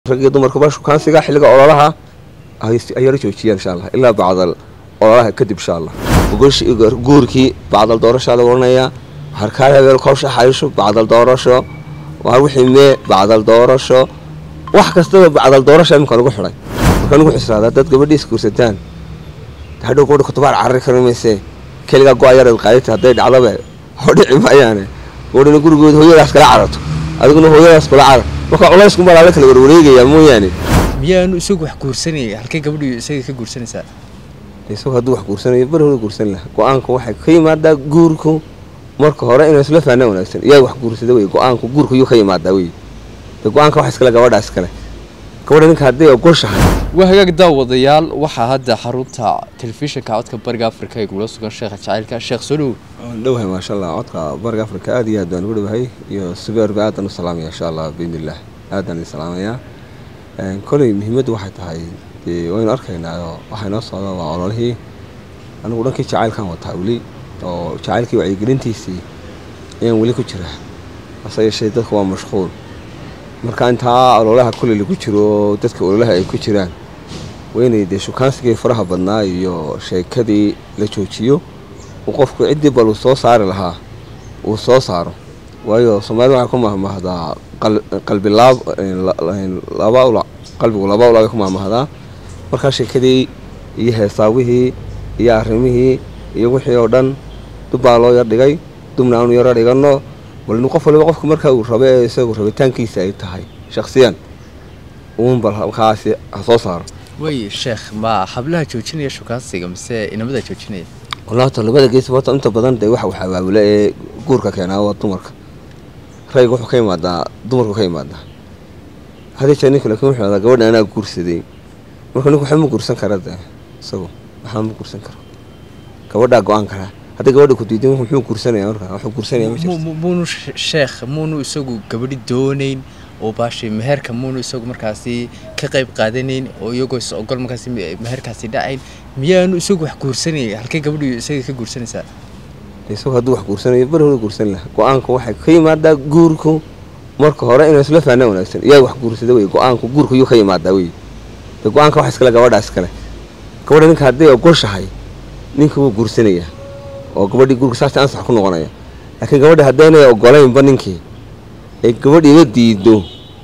rag iyo dumarku ba shukaansiga xilliga ololaha ay joojiyaan insha Allah ilaa bacdal ololaha kadib insha Allah guurkii bacdal doorasho la waranaya harkaaya weel qorshe xayisho bacdal doorasho waa wixii mee bacdal doorasho wax kasta bacdal doorasho imka lagu xiray marka lagu xisraada dad gabadhiis kursataan hadhow gabadha ku tabaar carri karamayse kaliya go'ayar qaayta haday dhacdaba hodhici maayane gabadha gurigooda hooyadaas kala carato adiguna hooyadaas kala carato marka culays kuma la kala wareegaya mooyaane miyaanu isagu wax guursanay halkay gabadhu isaga ka guursanaysaa isagu haduu wax guursanayo barhooda guursan laha go'aanku waxay ka yimaadaa guurku marka hore inay isla faanaan wanaagsan iyaga wax guursada way go'aanku guurku iyo ka yimaadaa way go'aanka wax iskala gabadhaas kale gabadha ninka hadii ay goshahay waa hagaag daawadayaal waxa hadda xarunta telefishinka codka bariga Afrika ee gula sugan Sheekh Jacaylka Sheekh Sulu dhawhay ma sha Allah codka bariga Afrika aad iyo aad aan ugu dhawahay iyo subeer baadan salaam insha Allah biidnillah aadan salaamaya kulay muhiimadu waxay tahay waynu arkaynaa waxa noo socda waa ololihii anigu dhankii jacaylkan wataa wali oo jacaylkii wacyigelintiisii ayaan wali ku jiraa asayay dadku waa mashquul marka inta ololaha kulli lagu jiro dadka ololaha ay ku jiraan weynay shukaansiga faraha badnaa iyo sheekadii la joojiyo oo qofku cidii bal soo saari lahaa uu soo saaro waayo Soomaalidu waxa ku mahmahdaa qalbigu laba ula ku mahmahdaa marka sheekadii iyo heesaawihii iyo arrimihii iyo wixii oo dhan dubaa loo yar dhigay dumna aanu yar dhigano walna qof walba qofku marka uu rabo isagu rabitaankiisa ay tahay shakhsiyan bal halkaas soo saaro way sheekh ma hablaha joojinaya shukaansiga mise inamada joojinaya wallahi labada gees wata inta badan waxa waawile ee guurka keenaa waa dumarka raygu wuxuu ka yimaadaa dumarku ka yimaadaa hadii jeeni kale kuma xidha gabadha ana guursaday marka ninku waxa ma guursan karaa isagu waxa ma guursan karo gabadha go'aan kara hadii gabadha ku diidan wuxuu guursanaya marka wuxuu guursanaya ma jirto muunu sheekh muunu isagu gabadhi doonayn oo baashi meherka muunu isagu markaasi ka qayb qaadanayn oo iyagoo is ogol markaasi meherkaasi dhacayn miyaanu isagu wax guursanay halkay gabadhu isaga ka guursanaysaa isagu haduu wax guursanayo barhooda guursan laha go'aanku waxay ka yimaadaa guurku marka hore inay isla faanaan wanaagsan iyaga wax guursada way go'aanku guurku iyo ka yimaadaa way go'aanka wax iskala gabadhaas kale gabadha ninka hadii ay goshahay ninka wuu guursanaya oo gabadhii guurka saas aan sax ku noqonaya laakiin gabadha hadeenay ogolayn ba ninkii ay gabadhiga diido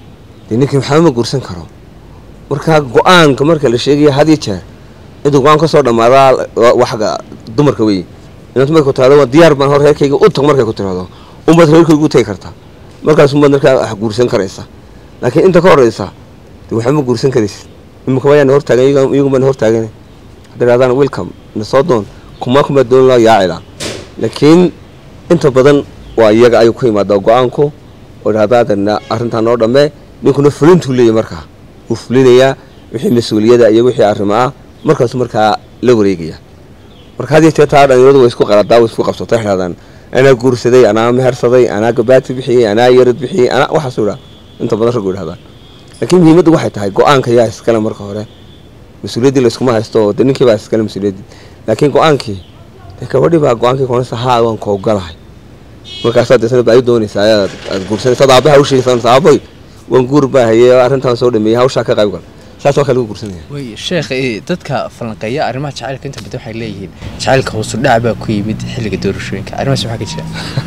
ninkii waxa ma guursan karo marka go'aanka marka la sheegay hadii jeer intuu go'aan ka soo dhamaada waxga dumarka way inta markay ku taado diyaar baan hor heerkayga u tag markay ku tiraado ummad reerkayga u tagay kartaa markaas ummad markaa wax guursan karaysa laakiin inta ka horeysa waxa ma guursan karaysid imka wayaan hor taagan iyagu ma hor taagan hadaan welcome na soo doon kuma doon la yaacila laakiin inta badan waa iyaga ay ku yimaado go'aanku oo raadaadna arinta noo dhame ninkuna fulintu leeyahay markaa uu fulinaya wixii mas'uuliyada iyo wixii arrimaha markaas markaa la wareegaya marka hadii taa dhalinyaradu way isku qaladaa way isku qabsatay xiraadan ana guursaday ana mehersaday ana gabaati bixiyay ana yarad bixiyay ana waxa suura inta badan rag wadaadaan laakiin muhiimadu waxay tahay go'aanka yaa iskala marka hore mas'uuliyadii la isku ma haysto ninkii baa iskala mas'uuliyadii laakiin go'aankii gabadhii baa go'aankii koonaysa haa waan ka ogolahay markaas dadka baa doonaysa aad guursanaysa aabaha u sheegaysan saabay waan guur baa hayay arintan soo dhameeyay hawsha ka qayb gal saas waxa lagu guursanaya way sheekh dadka falanqeeya arrimaha jacaylka inta badan waxay leeyihiin jacaylka hoos u dhac baa ku yimid xilliga doorashooyinka arrimahaas waxa ka jira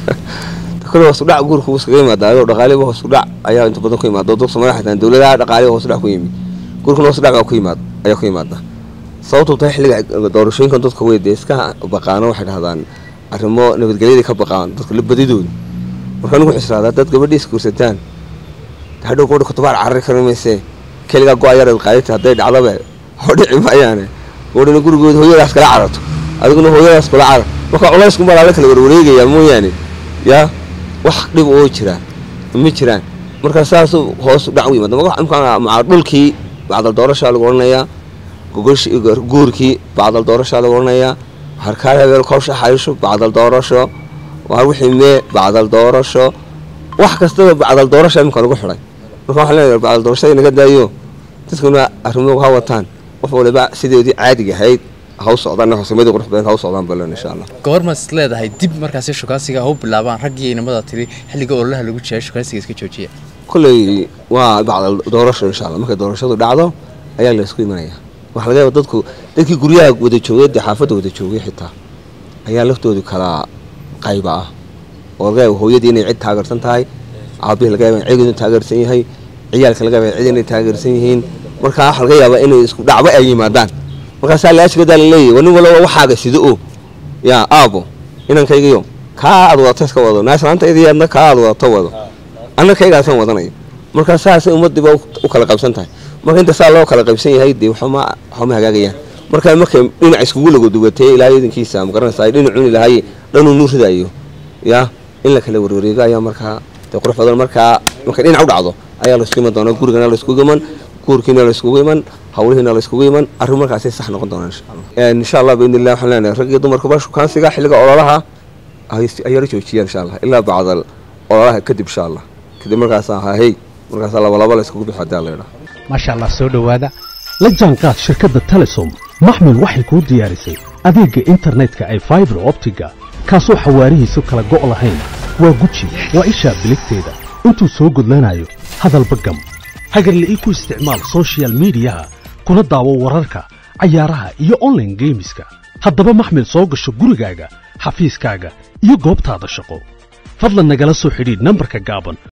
kale hoos u dhac guurku uu iskaga yimaado dhaqaaliga hoos u dhac ayaa inta badan ku yimaado dadka Soomaaliyeed dawladda dhaqaaliga hoos u dhac ku yimid guurku hoos u dhac ku yimaado ayaa ku yimaada sababtoo tahay xilliga doorashooyinka dadka way iska baqaano waxay dhahdaan arrimo nabadgelyada ka baqaan dadka la badidood marka anigu xisraada dad gabadhiis guursataan hadhow gabadha ku tabaar carri karamayse kaliya go'ayar qaayta haday dhacdaba hodhici maayane gabadha gurigooda hooyadaas kala carato adiguna hooyadaas kala carato marka culays kuma la kala wareegaya mooyaane ya wax dhib oo jira ma jiraan marka saas hoos u dhac u yimaado ma dhulkii bacdal doorasho lagu oranayaa guurkii bacdal doorasho lagu oranayaa harkaaya weel qorshe xayisho bacdal doorasho waa wixii mee bacdal doorasho wax kasta bacdal doorasho imka lagu xiray marka waxa la yiraahdaa bacdal doorasho inaga daayo dadkuna arrimo waxa wataan qof waliba sideedii caadiga ahayd haw socdaan hoosamada qurux badan haw socdaan balan insha Allah goorma leedahay dib markaas shukaansiga hoo bilaabaan rag iyo inamada tiri xilliga ololaha lagu jeeyo shukaansiga iska joojiya كل وبعض دورش إن شاء الله ما كدورش هذا دعوة أيام لسكوي منايا وحلاقي ضدكوا ضدك جريها ودي شوية دي حافظ ودي شوية حتى أيام لفتوا ذي كلا قايبة وجاي وهو يديني عد تاجر سنتهاي عابيه لقى عيد تاجر سنيه عيالك لقى عيد تاجر سنيهين مركا حلاقي بقى إنه يسكو دعوة أي مادان مركا سأل إيش كده اللي ونقول وحاجة سيدوه يا أبو إنن كي يوم كأدو أتسكوا ناس أنت إذا أنك كأدو أتوضو أنا كي قاسم وضني مركا ساس أمد بقى وكلا قبسن تاي مركا أنت سأل الله وكلا قبسن هيدي وحما هجاجيا مركا ممكن إن عسكول جودوتي لا يدين كيسا مقارنة سايدين عوني لهاي لأنه نور دايو يا إلا كلا وروريجا يا مركا تقرأ فضل مركا ممكن إن عود عضو أيا لسكيما دونا كورجنا لسكوجمان كوركينا لسكوجمان حولهنا لسكوجمان أرهم مركا أساس إحنا قدرنا إن شاء الله بإذن الله حلنا رجع دمر كباش وكان سجاح اللي قالها هاي رجع إن شاء الله إلا بعض الله كذب إن شاء الله كذب مركا ساها هي مركا سالا ولا لسكوج بحد الله ما شاء الله سودو هذا لجانكات شركة تلسوم محمل وحي كود ديارسي أديك إنترنت كأي فايبر أوبتيكا كاسو حواريه سكلا قول هين وجوتشي وإيشا بلكتيدا أنتو سوق لنا هذا البقم هاجر اللي إيكو استعمال سوشيال ميديا كل دعوة وراركا عيارها iyo online gameska haddaba maxmil soo gasho gurigaaga xafiiskaaga iyo goobtaada shaqo fadlan nagala soo xidhiidh nambarka gaaban